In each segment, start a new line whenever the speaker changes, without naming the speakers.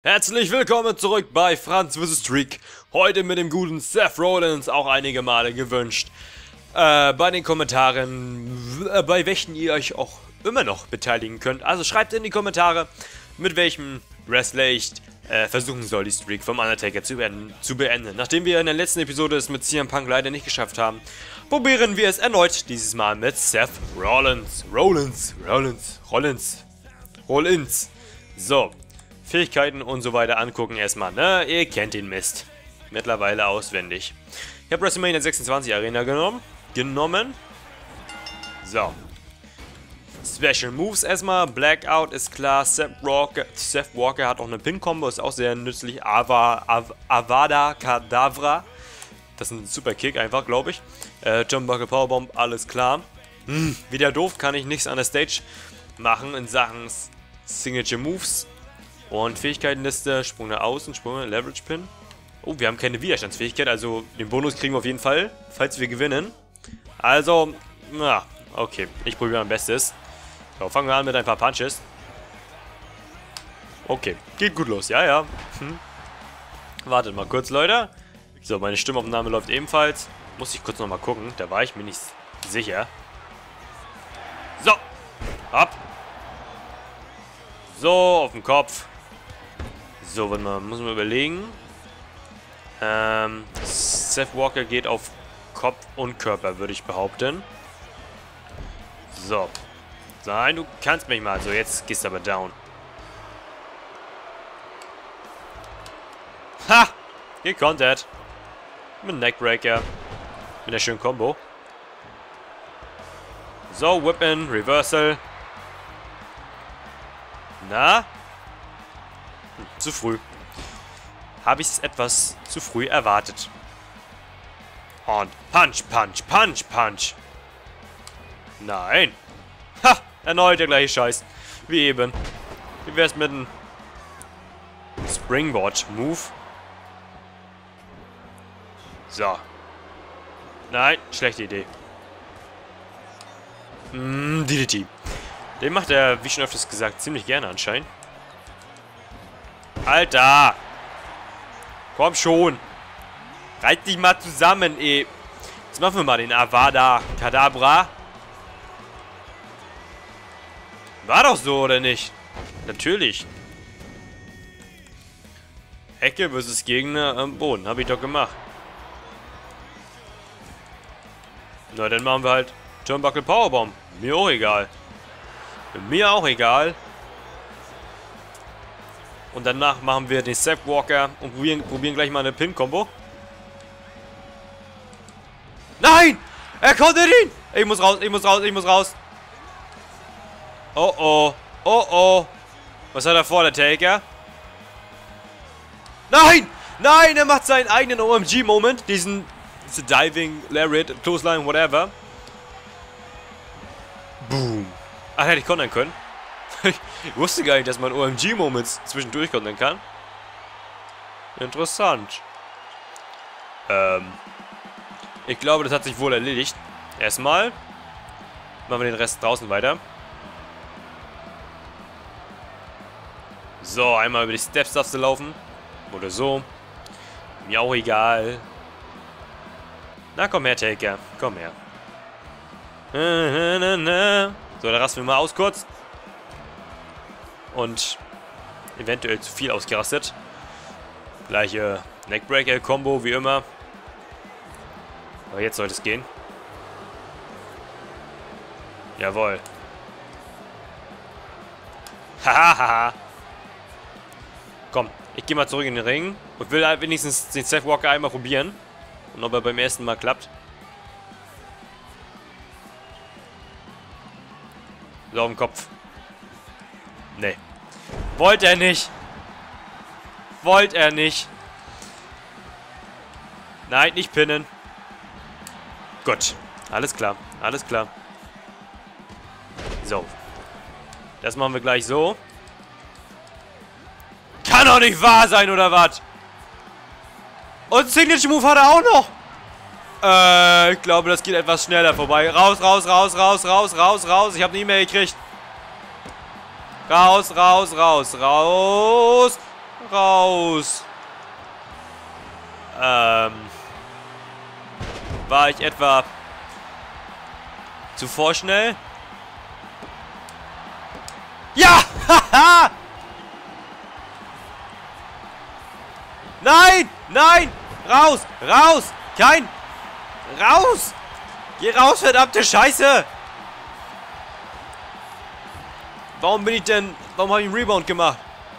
Herzlich willkommen zurück bei Franz vs. Streak. Heute mit dem guten Seth Rollins, auch einige Male gewünscht. Bei den Kommentaren, bei welchen ihr euch auch immer noch beteiligen könnt. Also schreibt in die Kommentare, mit welchem Wrestler ich versuchen soll, die Streak vom Undertaker zu beenden. Nachdem wir in der letzten Episode es mit CM Punk leider nicht geschafft haben, probieren wir es erneut, dieses Mal mit Seth Rollins. Rollins. So. Fähigkeiten und so weiter angucken erstmal, ne? Ihr kennt den Mist. Mittlerweile auswendig. Ich habe WrestleMania 26 Arena genommen. So. Special Moves erstmal. Blackout ist klar. Seth Walker hat auch eine Pin-Combo, ist auch sehr nützlich. Avada Kedavra. Das ist ein super Kick einfach, glaube ich. Turnbuckle Powerbomb, alles klar. Wieder doof, kann ich nichts an der Stage machen in Sachen Signature Moves. Und Fähigkeitenliste, Sprung nach außen, Sprung, Leverage Pin. Oh, wir haben keine Widerstandsfähigkeit, also den Bonus kriegen wir auf jeden Fall, falls wir gewinnen. Also, na, okay, ich probiere mein Bestes. So, fangen wir an mit ein paar Punches. Okay, geht gut los, ja. Wartet mal kurz, Leute. So, meine Stimmaufnahme läuft ebenfalls. Muss ich kurz nochmal gucken, da war ich mir nicht sicher. So, ab. So, auf den Kopf. So, warte mal, muss man überlegen. Seth Walker geht auf Kopf und Körper, würde ich behaupten. So. Nein, du kannst mich mal. So, jetzt gehst du aber down. Ha! Gekontert. Mit Neckbreaker. Mit der schönen Combo. So, Whip-In, Reversal. Na? Zu früh. Habe ich es etwas zu früh erwartet. Und Punch. Nein. Ha! Erneut der gleiche Scheiß. Wie eben. Wie wär's mit einem Springboard-Move? So. Nein, schlechte Idee. DDT. Den macht er, wie schon öfters gesagt, ziemlich gerne anscheinend. Alter! Komm schon! Halt dich mal zusammen, ey! Jetzt machen wir mal den Avada Kedavra. War doch so, oder nicht? Natürlich. Ecke versus Gegner am Boden. Habe ich doch gemacht. Na, dann machen wir halt Turnbuckle Powerbomb. Mir auch egal. Mir auch egal. Und danach machen wir den Seth Walker und probieren gleich mal eine Pin-Kombo. Nein! Er konnte ihn! Ich muss raus. Oh. Was hat er vor, der Taker? Nein! Nein, er macht seinen eigenen OMG-Moment. Diese Diving, Lariat, Clothesline, whatever. Boom. Ach, hätte ich kontern können. Ich wusste gar nicht, dass man OMG-Moments zwischendurch kontern kann. Interessant. Ich glaube, das hat sich wohl erledigt. Erstmal machen wir den Rest draußen weiter. So, einmal über die Steps darfst du laufen. Oder so. Mir auch egal. Na, komm her, Taker. Komm her. So, da rasten wir mal aus kurz. Und eventuell zu viel ausgerastet. Gleiche Neckbreaker-Kombo wie immer. Aber jetzt sollte es gehen. Jawohl. Hahaha. Komm, ich gehe mal zurück in den Ring. Und will halt wenigstens den Seth Walker einmal probieren. Und ob er beim ersten Mal klappt. So, auf den Kopf. Nee. Wollte er nicht. Nein, nicht pinnen. Gut. Alles klar. So. Das machen wir gleich so. Kann doch nicht wahr sein, oder was? Und Signature Move hat er auch noch. Ich glaube, das geht etwas schneller vorbei. Raus. Ich habe eine E-Mail gekriegt. Raus. Raus. War ich etwa zu vorschnell? Ja! Haha! Nein! Nein! Raus! Raus! Kein! Raus! Geh raus, verdammte Scheiße! Warum habe ich einen Rebound gemacht?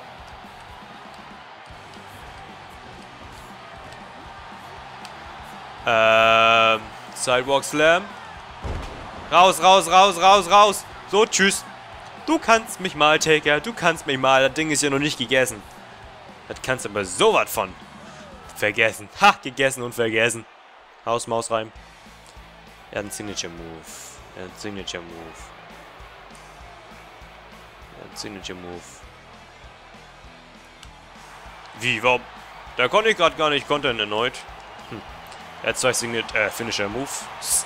Sidewalk Slam. Raus, raus, raus, raus, raus. So, tschüss. Du kannst mich mal, Taker. Du kannst mich mal. Das Ding ist ja noch nicht gegessen. Das kannst du aber sowas von vergessen. Ha, gegessen und vergessen. Haus, Maus rein. Er hat einen Signature Move. Er hat einen Signature Move. Er hat einen Signature Move. Wie, warum? Da konnte ich gerade gar nicht kontern erneut. Er hat 2 Finisher Moves.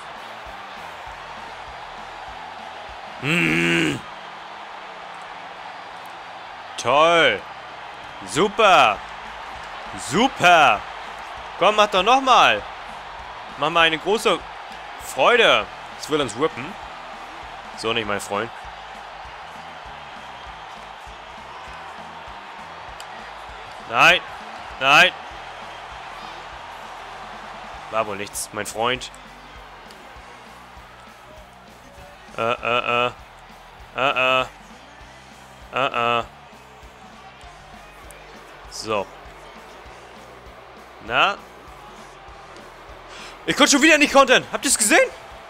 Toll. Super. Super. Komm, mach doch nochmal. Mach mal eine große Freude. Jetzt will er uns rippen. So nicht, mein Freund. Nein. Nein. War wohl nichts, mein Freund. So. Na? Ich konnte schon wieder nicht kontern. Habt ihr es gesehen?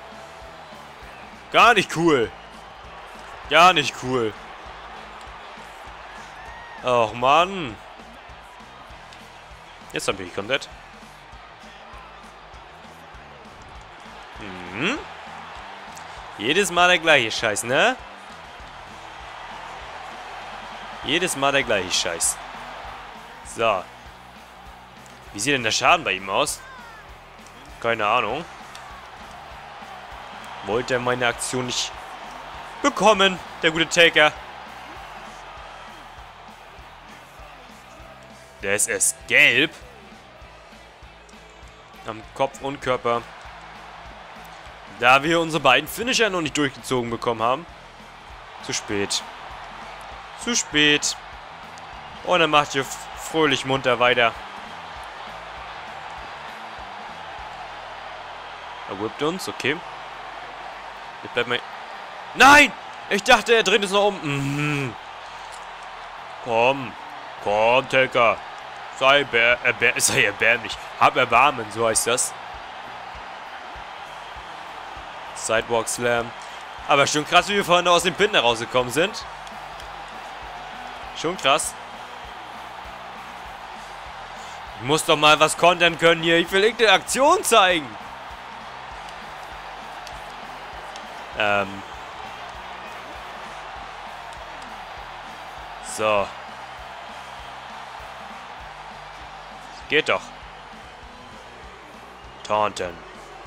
Gar nicht cool. Gar nicht cool. Och, Mann. Jetzt habe ich kontert. Jedes Mal der gleiche Scheiß, ne? Jedes Mal der gleiche Scheiß. So. Wie sieht denn der Schaden bei ihm aus? Keine Ahnung. Wollte er meine Aktion nicht bekommen, der gute Taker. Der ist erst gelb. Am Kopf und Körper. Da wir unsere beiden Finisher noch nicht durchgezogen bekommen haben. Zu spät. Zu spät. Und dann macht ihr fröhlich munter weiter. Er whippt uns, okay. Jetzt bleibt mal... Nein! Ich dachte, er dreht es noch um. Komm. Komm, Taker. Sei erbärmlich. Hab Erbarmen, so heißt das. Sidewalk Slam. Aber schon krass, wie wir vorhin aus dem Pin rausgekommen sind. Schon krass. Ich muss doch mal was kontern können hier. Ich will irgendeine Aktion zeigen. So. Geht doch. Taunten.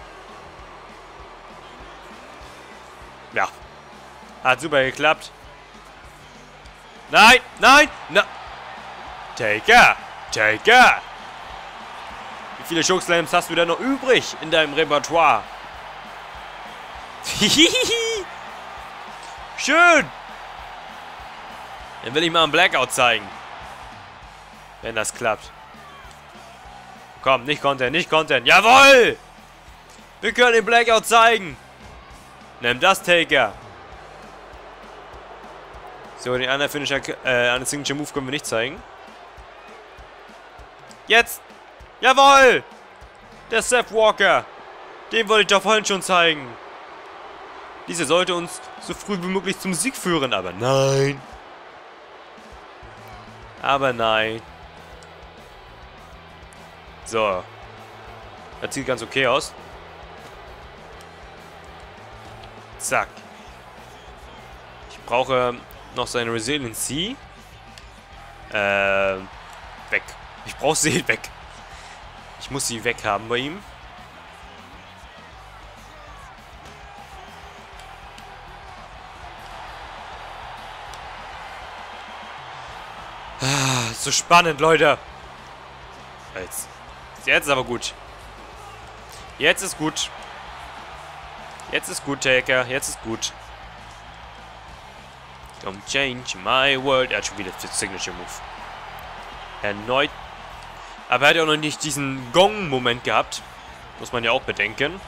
Ja. Hat super geklappt. Nein, nein, nein. Taker, Taker. Wie viele Chokeslams hast du denn noch übrig in deinem Repertoire? Schön. Dann will ich mal einen Blackout zeigen. Wenn das klappt. Komm, nicht kontern, nicht kontern. Jawohl! Wir können den Blackout zeigen. Nimm das, Taker. So, den anderen Finisher, einen Signature Move können wir nicht zeigen. Jetzt! Jawohl! Der Seth Walker. Den wollte ich doch vorhin schon zeigen. Diese sollte uns so früh wie möglich zum Sieg führen, aber nein. Aber nein. So. Das sieht ganz okay aus. Zack. Ich brauche noch seine Resiliency. Weg. Ich brauche sie weg. Ich muss sie weg haben bei ihm. ist so spannend, Leute. Jetzt ist aber gut. Jetzt ist gut. Jetzt ist gut, Taker. Jetzt ist gut. Don't change my world. Er hat schon wieder den Signature Move. Erneut. Aber er hat ja auch noch nicht diesen Gong-Moment gehabt. Muss man ja auch bedenken.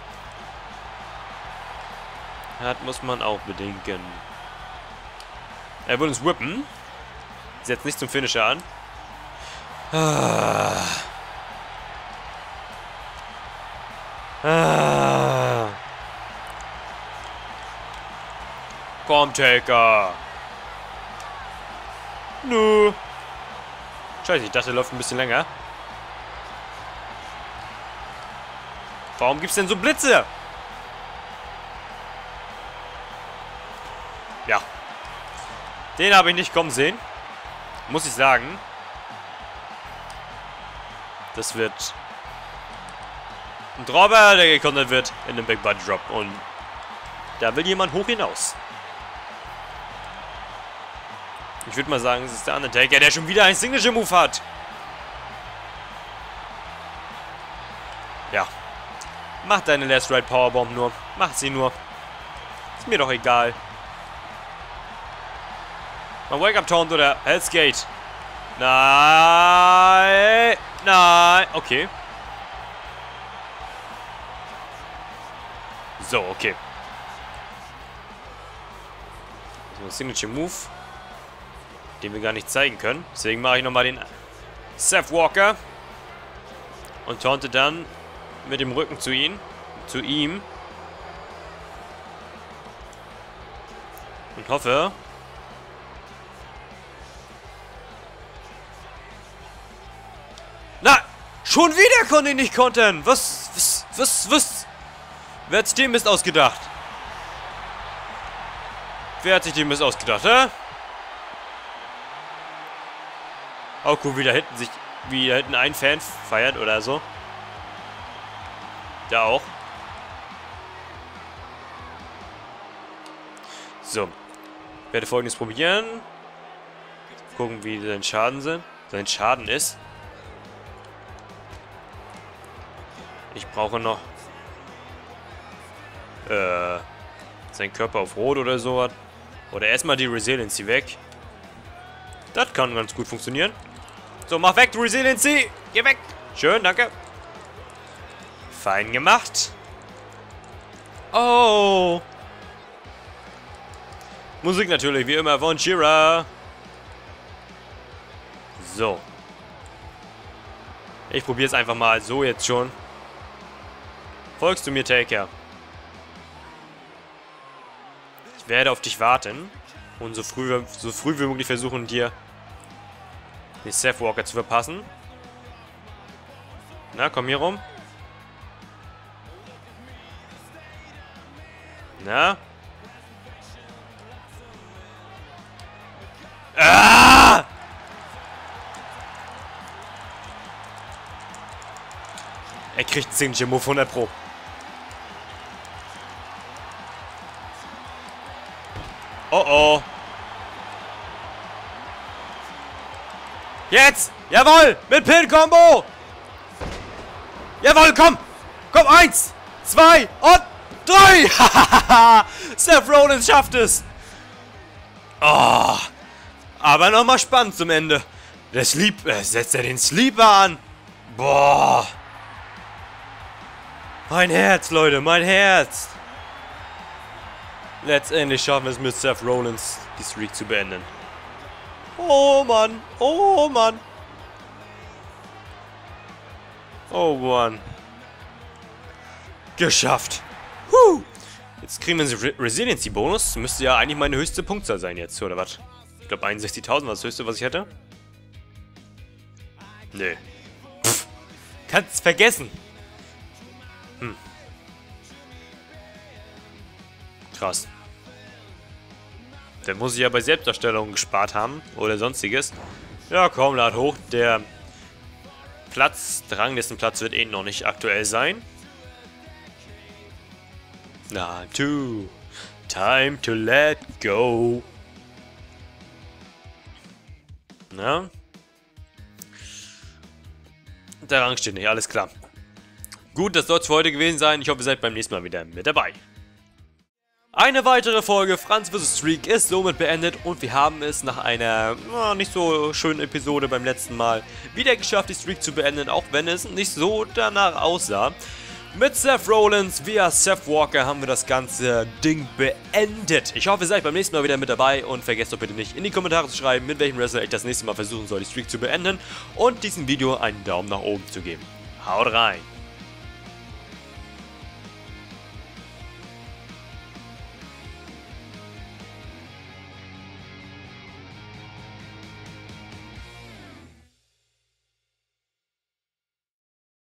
Muss man auch bedenken. Er will uns whippen. Setzt nicht zum Finisher an. Komm, Taker. Nö. Scheiße, ich dachte, er läuft ein bisschen länger. Warum gibt's denn so Blitze? Ja. Den habe ich nicht kommen sehen. Muss ich sagen. Das wird ein Dropper, der gekontert wird in einem Big Body Drop. Und da will jemand hoch hinaus. Ich würde mal sagen, es ist der Undertaker, der schon wieder einen Signature Move hat. Ja. Mach deine Last Ride Powerbomb nur. Mach sie nur. Ist mir doch egal. Mal Wake-Up Taunt oder Hell's Gate. Nein. Nein. Okay. So, okay. So, Signature Move. Den wir gar nicht zeigen können. Deswegen mache ich nochmal den Seth Walker. Und taunte dann mit dem Rücken zu ihm. Und hoffe... Na! Schon wieder konnte ich nicht kontern! Was? Wer hat sich den Mist ausgedacht? Wer hat sich den Mist ausgedacht, hä? Auch cool, wie da hinten ein Fan feiert oder so. Da auch. So. Ich werde Folgendes probieren. Gucken, wie sein Schaden ist. Ich brauche noch seinen Körper auf Rot oder sowas. Oder erstmal die Resiliency weg. Das kann ganz gut funktionieren. So, mach weg, Resiliency! Geh weg! Schön, danke. Fein gemacht. Oh! Musik natürlich, wie immer, von She-Ra. So. Ich probiere es einfach mal so jetzt schon. Folgst du mir, Taker? Ich werde auf dich warten. Und so früh wie möglich versuchen, dir den Seth Walker zu verpassen. Na, komm hier rum. Na? Ah! Er kriegt einen Signature Move 100 Pro. Oh oh. Jetzt! Jawohl! Mit Pin-Kombo! Jawohl, komm! Komm, 1, 2 und 3! Seth Rollins schafft es! Oh! Aber nochmal spannend zum Ende. Der setzt er den Sleeper an. Boah! Mein Herz, Leute, mein Herz! Letztendlich schaffen wir es mit Seth Rollins, die Streak zu beenden. Oh Mann, oh Mann. Oh Mann. Geschafft. Jetzt kriegen wir einen Resiliency-Bonus. Müsste ja eigentlich meine höchste Punktzahl sein jetzt, oder was? Ich glaube 61.000 war das höchste, was ich hätte. Nee. Pff, kannst vergessen. Krass. Dann muss ich ja bei Selbstdarstellung gespart haben oder sonstiges. Ja, komm, lad hoch. Der Ranglistenplatz wird eh noch nicht aktuell sein. Na, time to let go. Na? der Rang steht nicht, alles klar. Gut, das soll es für heute gewesen sein. Ich hoffe, ihr seid beim nächsten Mal wieder mit dabei. Eine weitere Folge Franz vs. Streak ist somit beendet und wir haben es nach einer nicht so schönen Episode beim letzten Mal wieder geschafft, die Streak zu beenden, auch wenn es nicht so danach aussah. Mit Seth Rollins via Seth Walker haben wir das ganze Ding beendet. Ich hoffe, ihr seid beim nächsten Mal wieder mit dabei und vergesst doch bitte nicht in die Kommentare zu schreiben, mit welchem Wrestler ich das nächste Mal versuchen soll, die Streak zu beenden und diesem Video einen Daumen nach oben zu geben. Haut rein!